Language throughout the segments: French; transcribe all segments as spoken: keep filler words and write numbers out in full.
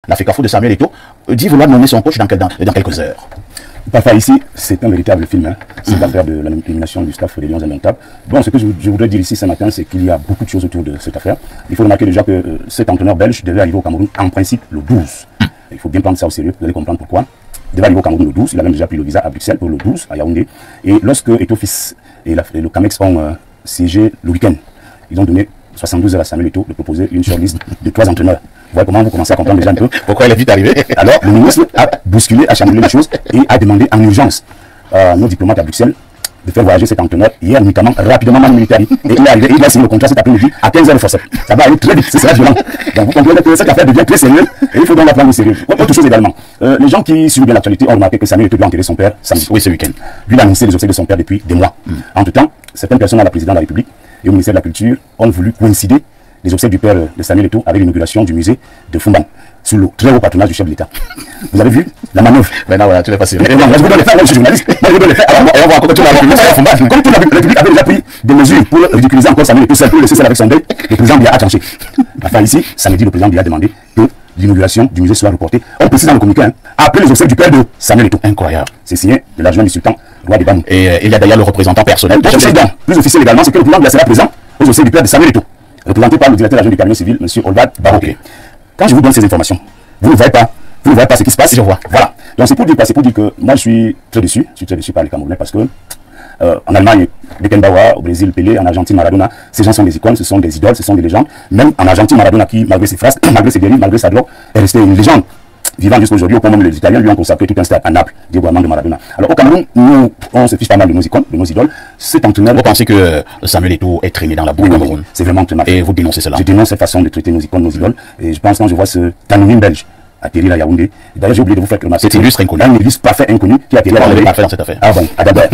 la FECAFOOT de Samuel Eto'o, dit vouloir nommer son coach dans, dans, dans quelques heures. Parfois ici, c'est un véritable film, hein. C'est mmh. l'affaire de la nomination du staff des Lions Indomptables. Bon, ce que je, je voudrais dire ici ce matin, c'est qu'il y a beaucoup de choses autour de cette affaire. Il faut remarquer déjà que euh, cet entraîneur belge devait arriver au Cameroun en principe le douze. Mmh. Il faut bien prendre ça au sérieux, vous allez comprendre pourquoi. Il devait arriver au Cameroun le douze, il a même déjà pris le visa à Bruxelles pour le douze, à Yaoundé. Et lorsque Eto'o Fils et, la, et le CAMEX ont euh, siégé le week-end, ils ont donné soixante-douze heures à Samuel Eto'o de proposer une shortlist de trois entraîneurs. Vous voyez comment vous commencez à comprendre déjà un peu pourquoi il est vite arrivé. Alors, le ministre a bousculé, a chamboulé les choses et a demandé en urgence à nos diplomates à Bruxelles de faire voyager cet entraîneur hier, notamment rapidement, man militaire. Et il est arrivé, et il a signé le contrat cet après-midi à quinze heures de force. Ça va aller très vite, c'est violent. Donc vous comprenez que cette affaire devient très sérieuse et il faut donc la prendre au sérieux. Autre chose également, euh, les gens qui suivent bien l'actualité ont remarqué que Samuel Eto'o doit enterrer son père samedi, oui, ce week-end. Lui, il a annoncé les obsèques de son père depuis des mois. Mm. Entre-temps, certaines personnes à la présidence de la République et au ministère de la Culture ont voulu coïncider les obsèques du père de Samuel Eto'o avec l'inauguration du musée de Fumban, sous le très haut patronage du chef de l'État. Vous avez vu la manœuvre? Maintenant, voilà, tu l'as passé. Non, moi, je vous donne les faits, moi, je suis journaliste. Moi, je vous donne les faits. Alors, et on va toute la République à Fumban. Comme toute la République avait déjà pris des mesures pour ridiculiser encore Samuel Eto'o, seul pour laisser celle avec son deuil, le président Biya a tranché. Enfin, ici, samedi, le président Biya a demandé que l'inauguration du musée soit reportée. On précise dans le communiqué, hein, après les obsèques du père de Samuel Eto'o. Incroyable. C'est signé de l'adjoint du sultan, roi des Bamou. Et euh, il y a d'ailleurs le représentant personnel. Plus officiel également, c'est que le président Biya sera présent aux obsèques du père de Samuel Eto'o, représenté par le directeur adjoint du cabinet civil, M. Olvad Baroké. Quand je vous donne ces informations, vous ne voyez pas, vous ne voyez pas ce qui se passe, je vois. Voilà. Donc c'est pour dire, c'est pour dire que moi je suis très déçu, je suis très déçu par les Camerounais parce que euh, en Allemagne, Beckenbauer, au Brésil, Pelé, en Argentine, Maradona, ces gens sont des icônes, ce sont des idoles, ce sont des légendes. Même en Argentine, Maradona qui, malgré ses phrases, malgré ses dérives, malgré sa drogue, est resté une légende vivant jusqu'à aujourd'hui, au point même les Italiens lui ont consacré tout un stade à Naples, Diego Armando Maradona. Alors au Cameroun, nous, on se fiche pas mal de nos icônes, de nos idoles. Cet entraîneur... Vous pensez que Samuel Eto'o est traîné dans la boue au Cameroun? C'est vraiment très mal. Et vous dénoncez cela? Je dénonce cette façon de traiter nos icônes, nos idoles. Et je pense quand je vois ce anonyme belge atterrir à Yaoundé. D'ailleurs, j'ai oublié de vous faire remarquer. C'est illustre inconnu. Un illustre parfait inconnu qui atterrit à Yaoundé. Parfait dans cette affaire. Ah bon, ah d'abord.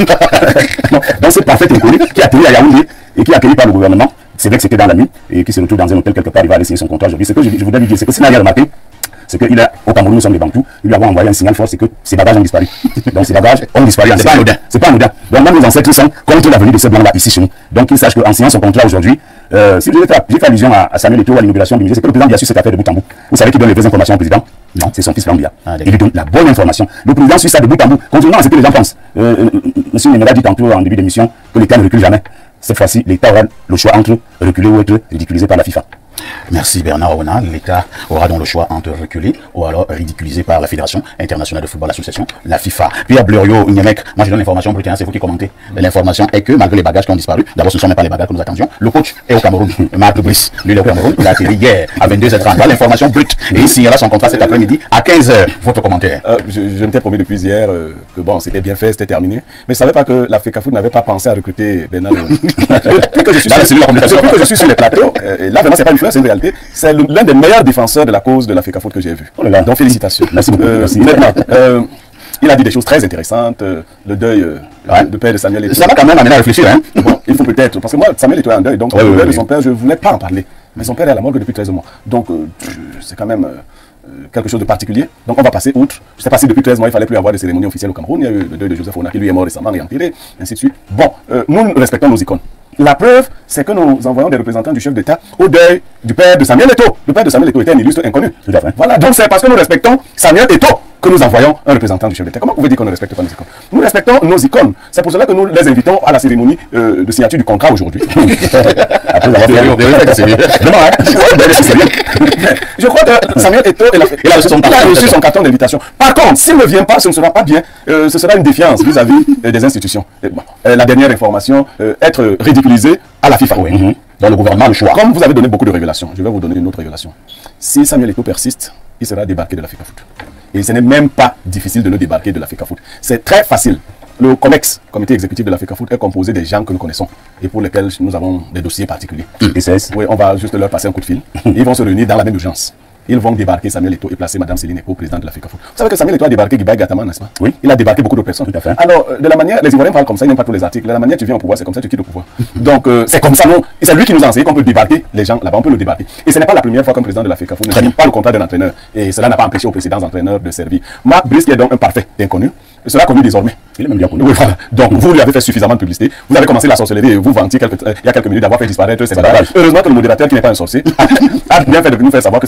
Donc c'est parfait inconnu qui atterrit à Yaoundé et qui est accueilli par le gouvernement. C'est vrai que c'était dans la nuit et qui se retrouve dans un hôtel quelque part, il va aller signer son contrat aujourd'hui. Ce que je, je voudrais lui dire, c'est que s'il n'a rien remarqué, c'est qu'il est au Cameroun, nous sommes des Bantous, lui avons envoyé un signal fort, c'est que ses bagages ont disparu. Donc ses bagages ont disparu. C'est pas anodin. C'est pas anodin. Donc même nos ancêtres sont contre la venue de ces blancs-là ici chez nous. Donc qu'ils sachent qu'en signant son contrat aujourd'hui, euh, si j'ai fait, fait allusion à, à Samuel Eto'o à l'inauguration du musée, c'est que le président Biya a su cette affaire de bout en bout. Vous savez qui donne les vraies informations au président? Non, c'est son fils Biya. Ah, il lui donne la bonne information. Le président suit ça de bout en bout. Contrairement à ce que les gens pensent. Euh, euh, Monsieur Nemera dit tantôt en début d'émission que l'État ne recule jamais. Cette fois-ci, l'État aura le choix entre reculer ou être ridiculisé par la FIFA. Merci Bernard Ona. L'État aura donc le choix entre reculer ou alors ridiculisé par la Fédération internationale de football association, la FIFA. Pierre Blériot, Niamek, moi je donne l'information brute, c'est vous qui commentez. L'information est que malgré les bagages qui ont disparu, d'abord ce ne sont même pas les bagages que nous attendions, le coach est au Cameroun, Marc Brice, lui il est au Cameroun, il a atterri hier à vingt-deux heures trente. Voilà l'information brute et il signera son contrat cet après-midi à quinze heures. Votre commentaire? euh, Je, je m'étais promis depuis hier euh, que bon, c'était bien fait, c'était terminé, mais je ne savais pas que la FECAFOOT n'avait pas pensé à recruter Bernard Ona. Depuis que je suis, sur, depuis que je suis sur les plateaux, euh, et là vraiment c'est pas une fleur, c'est une réalité. C'est l'un des meilleurs défenseurs de la cause de la FECAFOOT que j'ai vu. Oh là là. Donc félicitations. Merci beaucoup. Euh, Merci. Maintenant, euh, il a dit des choses très intéressantes. Euh, le deuil euh, ouais. de père de Samuel Eto'o. Ça va quand même amener à réfléchir. Hein. Bon, il faut peut-être, parce que moi, Samuel Eto'o est en deuil, donc ouais, le deuil oui, de son père, je ne voulais pas en parler. Mais son père est à la morgue depuis treize mois. Donc euh, c'est quand même euh, quelque chose de particulier. Donc on va passer outre. Je sais pas si depuis treize mois, il fallait plus avoir de cérémonie officielle au Cameroun. Il y a eu le deuil de Joseph Ona qui lui est mort récemment et enterré, ainsi de suite. Bon, euh, nous respectons nos icônes. La preuve, c'est que nous envoyons des représentants du chef d'État au deuil du père de Samuel Eto'o. Le père de Samuel Eto'o était un illustre inconnu. Tout à fait. Voilà, donc c'est parce que nous respectons Samuel Eto'o que nous envoyons un représentant du chef d'État. Comment vous pouvez dire qu'on ne respecte pas nos icônes? Nous respectons nos icônes. C'est pour cela que nous les invitons à la cérémonie euh, de signature du contrat aujourd'hui. Après avoir Je crois que Samuel Eto'o il a reçu son, son carton d'invitation. Par contre, s'il ne vient pas, ce ne sera pas bien. Euh, ce sera une défiance vis-à-vis -vis des institutions. Et bon, euh, la dernière information, euh, être ridiculisé à la FIFA. Oui. Mm-hmm. Dans le gouvernement, le choix. Comme vous avez donné beaucoup de révélations, je vais vous donner une autre révélation. Si Samuel Eto'o persiste, il sera débarqué de la FECAFOOT. Et ce n'est même pas difficile de le débarquer de la FECAFOOT. C'est très facile. Le COMEX, comité exécutif de la FECAFOOT, est composé des gens que nous connaissons et pour lesquels nous avons des dossiers particuliers. Mmh. Oui, on va juste leur passer un coup de fil. Ils vont se réunir dans la même urgence. Ils vont débarquer Samuel Eto'o et placer Mme Céline Eko, présidente de la FECAFOOT. Vous savez que Samuel Eto'o a débarqué Guibaï Gatama, n'est-ce pas? Oui. Il a débarqué beaucoup de personnes. Tout à fait. Alors, de la manière, les Ivoiriens parlent comme ça, ils n'aiment pas tous les articles. De la manière tu viens au pouvoir, c'est comme ça que tu quittes le pouvoir. Donc, euh, c'est comme ça, non? Et c'est lui qui nous a enseigné qu'on peut débarquer les gens là-bas, on peut le débarquer. Et ce n'est pas la première fois qu'un président de la FECAFOOT ne signe pas le contrat d'un entraîneur. Et cela n'a pas empêché aux précédents entraîneurs de servir. Marc Brice, qui est donc un parfait inconnu, sera connu désormais. Il est même bien connu. Oui, voilà. Donc, vous lui avez fait suffisamment de publicité. Vous avez commencé la sorcellerie et vous vantiez quelques, euh, il y a quelques minutes d'avoir fait disparaître ces bagages. Heureusement que le modérateur, qui n'est pas un sorcier, a bien fait de nous faire savoir que ce ne sont pas des bagages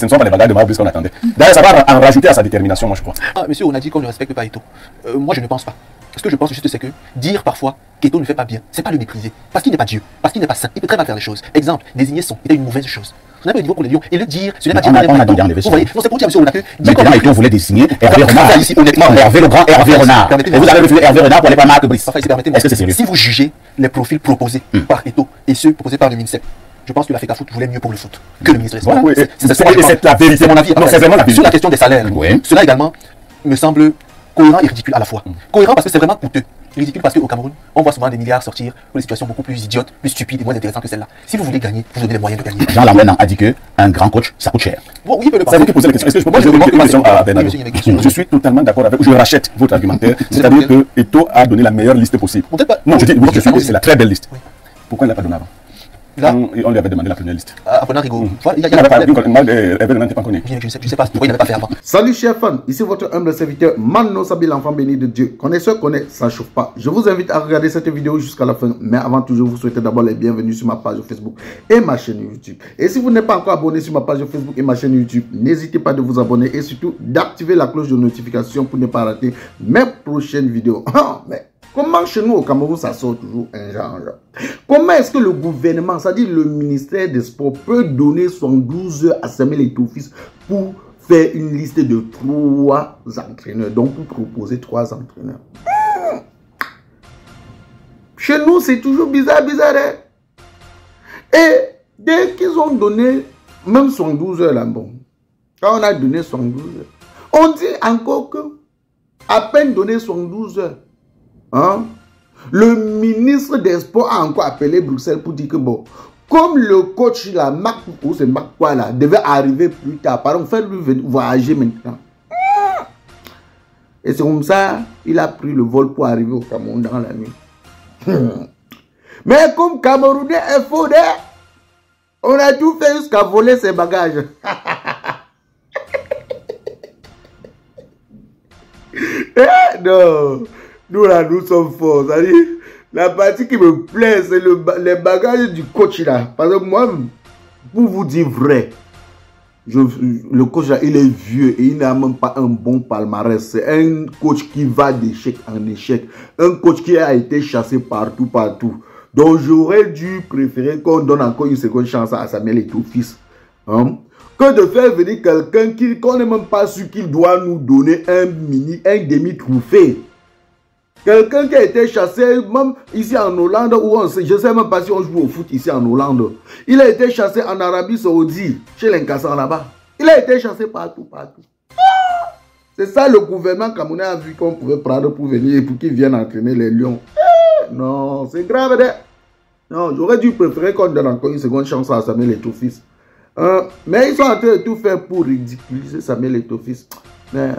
de marbre qu'on attendait. D'ailleurs, ça va en rajouter à sa détermination, moi je crois. Ah, monsieur, on a dit qu'on ne respecte pas Eto'o. Euh, moi, je ne pense pas. Ce que je pense juste, c'est que dire parfois qu'Eto'o ne fait pas bien, c'est pas le mépriser. Parce qu'il n'est pas Dieu, parce qu'il n'est pas saint, il peut très mal faire les choses. Exemple, désigner son était une mauvaise chose. On avait le niveau pour les lions et le dire, ce n'est pas On a, dire. on a donc enlevé Vous voyez, non, c'est pour dire, monsieur, on a que. Maintenant, Eto'o voulait désigner Hervé Renard. Ici, honnêtement, Hervé le grand Hervé Renard. Et vous avez refusé Hervé Renard pour aller pas Marc Brice. Est-ce que c'est sérieux? Si vous jugez les profils proposés Hmm. par Eto'o et ceux proposés par le MINSEP, je pense que la FECAFOOT voulait mieux pour le foot que le ministre des Sports. Voilà, oui, C'est- c'est- c'est- c'est- c'est- c'est la vérité. C'est mon avis. Non, c'est vraiment la vérité. Sur la question des salaires, Oui. cela également me semble cohérent et ridicule à la fois. Cohérent parce que c'est vraiment coûteux. Ridicule parce qu'au Cameroun, on voit souvent des milliards sortir pour des situations beaucoup plus idiotes, plus stupides et moins intéressantes que celle-là. Si vous voulez gagner, vous donnez les moyens de gagner. Jean Lambert a dit que un grand coach, ça coûte cher. Bon, oui, il peut le C'est vous qui posez la question. Est-ce que je peux poser une question à Bernardo? Oui, monsieur, Je suis totalement d'accord avec vous. Je rachète votre argumentaire. C'est-à-dire que Eto'o a donné la meilleure liste possible. Bon, peut-être pas. Non, je dis, Bon, je suis, allons-y. c'est la très belle liste. Oui. Pourquoi il ne l'a pas donné avant? Là, Quand on lui avait demandé la première liste. à Ponant Rigaud, voilà, il y a- il y Il a n'avait pas pas, de problème. moi, Hervé Renard n'était pas connu. Je ne sais, je sais pas pourquoi il n'avait pas fait avant. Salut chers fans, ici votre humble serviteur Mano Sabi, l'enfant béni de Dieu. Connaisseur connaît, ça chauffe pas. Je vous invite à regarder cette vidéo jusqu'à la fin. Mais avant tout, je vous souhaite d'abord les bienvenus sur ma page Facebook et ma chaîne YouTube. Et si vous n'êtes pas encore abonné sur ma page Facebook et ma chaîne YouTube, n'hésitez pas de vous abonner et surtout d'activer la cloche de notification pour ne pas rater mes prochaines vidéos. Ah, mais comment chez nous au Cameroun ça sort toujours un genre? Comment est-ce que le gouvernement, c'est-à-dire le ministère des Sports, peut donner soixante-douze heures à Samuel Eto'o-Fils pour faire une liste de trois entraîneurs, donc pour proposer trois entraîneurs? Hmm. Chez nous, c'est toujours bizarre, bizarre. Hein? Et dès qu'ils ont donné même soixante-douze heures là, bon, quand on a donné soixante-douze heures, on dit encore que à peine donné soixante-douze heures, hein, le ministre des Sports a encore appelé Bruxelles pour dire que bon, comme le coach là, Marc, ou c'est Marc quoi là, devait arriver plus tard, par exemple, faire lui voyager maintenant. Et c'est comme ça, il a pris le vol pour arriver au Cameroun dans la nuit. Mais comme Camerounais est faux, on a tout fait jusqu'à voler ses bagages. Eh, non, nous là, nous sommes forts. C'est-à-dire, la partie qui me plaît, c'est le, les bagages du coach là. Parce que moi, pour vous dire vrai, je, le coach là, il est vieux et il n'a même pas un bon palmarès. C'est un coach qui va d'échec en échec. Un coach qui a été chassé partout, partout. Donc j'aurais dû préférer qu'on donne encore une seconde chance à Samuel Eto'o-Fils. Hein? Que de faire venir quelqu'un qui qu'on n'est même pas sûr qu'il doit nous donner un mini, un demi-trophée. Quelqu'un qui a été chassé, même ici en Hollande, où on sait, je ne sais même pas si on joue au foot ici en Hollande. Il a été chassé en Arabie Saoudite, chez l'Incassant là-bas. Il a été chassé partout, partout. Ah! C'est ça le gouvernement camerounais a vu qu'on pouvait prendre pour venir et pour qu'ils viennent entraîner les lions. Eh, non, c'est grave. Non, j'aurais dû préférer qu'on donne encore une seconde chance à Samuel Eto'o-Fils. Euh, mais ils sont en train de tout faire pour ridiculiser Samuel Eto'o-Fils. Mais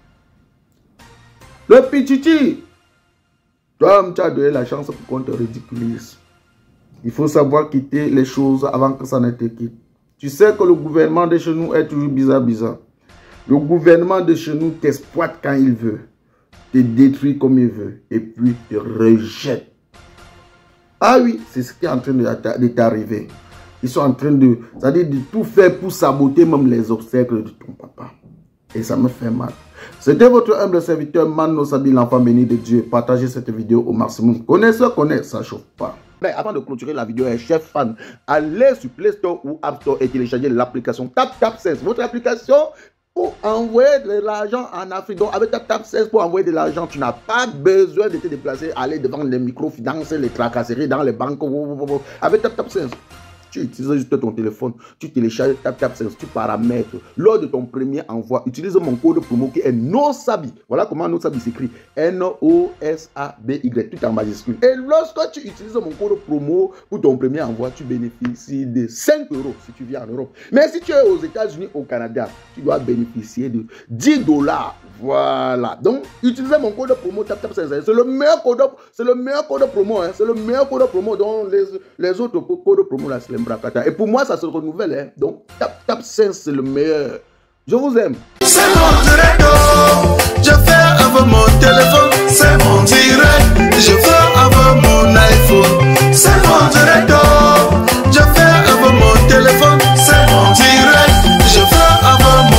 le Pichichi, toi, tu as donné la chance pour qu'on te ridiculise. Il faut savoir quitter les choses avant que ça ne te quitte. Tu sais que le gouvernement de chez nous est toujours bizarre, bizarre. Le gouvernement de chez nous t'exploite quand il veut, te détruit comme il veut, et puis te rejette. Ah oui, c'est ce qui est en train de t'arriver. Ils sont en train de, c'est-à-dire de tout faire pour saboter même les obstacles de ton papa. Et ça me fait mal. C'était votre humble serviteur Mano Sabi, l'enfant béni de Dieu. Partagez cette vidéo au maximum. Connaissez, connaissez, ça ne chauffe pas. Mais avant de clôturer la vidéo, chers fans, allez sur Play Store ou App Store et téléchargez l'application TapTapSense. Votre application pour envoyer de l'argent en Afrique. Donc avec TapTapSense pour envoyer de l'argent, tu n'as pas besoin de te déplacer, aller devant les microfinances, les tracasseries dans les banques. Avec TapTapSense. Tu utilises juste ton téléphone, tu télécharges TapTapSense, tu paramètres. Lors de ton premier envoi, utilise mon code promo qui est NOSABI. Voilà comment NOSABI s'écrit. N O S A B Y, tout en majuscule. Et lorsque tu utilises mon code promo pour ton premier envoi, tu bénéficies de cinq euros si tu vis en Europe. Mais si tu es aux États-Unis, au Canada, tu dois bénéficier de dix dollars. Voilà. Donc, utilisez mon code promo TapTapSense. C'est le meilleur code, c'est le meilleur code promo. Hein. C'est le meilleur code promo dont les, les autres codes promo là, c'est l'Embrakata. Et pour moi, ça se renouvelle. Hein. Donc, TapTapSense, c'est le meilleur. Je vous aime. C'est mon direct. Je fais avec mon téléphone. C'est mon direct. Je fais avec mon iPhone. C'est mon direct. Je fais avec mon téléphone. C'est mon direct. Je fais avec mon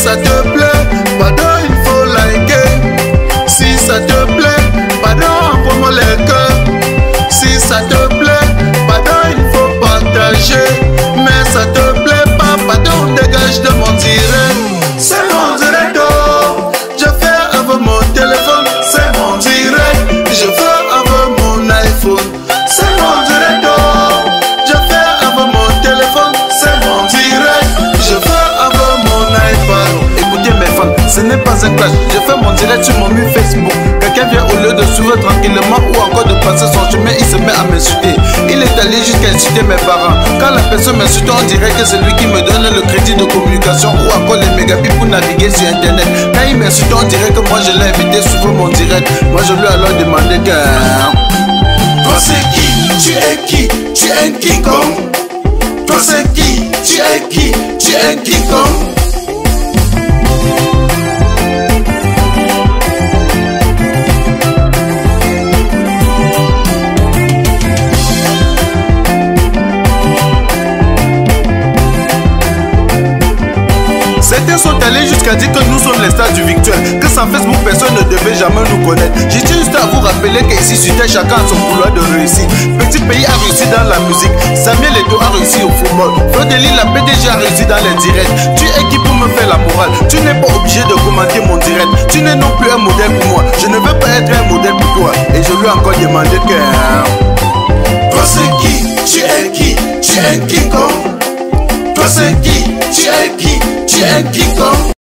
ça te plaît, pardon, il faut liker. Si ça te plaît, pardon, envoie-moi les cœurs. Si ça te plaît, pardon, il faut partager. Mais ça te plaît pas, pardon, dégage de mon direct. C'est mon direct, oh. Je fais avec mon téléphone. C'est mon direct, je fais avec mon iPhone. C'est mon direct, oh. Je fais avec mon téléphone. C'est mon direct, je fais avec mon iPad. Écoutez mes fans, ce n'est pas un clash. Je fais mon direct sur mon mur Facebook. Quelqu'un vient au lieu de suivre tranquillement ou encore de passer son chemin, il se met à m'insulter. Il est allé jusqu'à insulter mes parents. Quand la personne m'insulte, on dirait que c'est lui qui me donne le crédit de communication ou encore les mégabits pour naviguer sur internet. Quand il m'insulte, on dirait que moi je l'ai invité sur mon direct. Moi je lui ai alors demandé que... Toi c'est qui? Tu es qui? Tu es un King-Kong. Toi c'est qui? Tu es qui? Tu es un King-Kong. Certains sont allés jusqu'à dire que nous sommes les stars du virtuel, que sans Facebook personne ne devait jamais nous connaître. J'ai juste à vous rappeler qu'ici sur Terre chacun a son couloir de réussite. Petit pays a réussi dans la musique, Samuel Eto'o a réussi au football, Fodeli la P D G a réussi dans les directs. Tu es qui pour me faire la morale? Tu n'es pas obligé de commenter mon direct. Tu n'es non plus un modèle pour moi. Je ne veux pas être un modèle pour toi. Et je lui ai encore demandé que... Toi c'est qui? Tu es qui? Tu es un King-Kong. Toi c'est qui? Tu es qui? Tu es un King-Kong.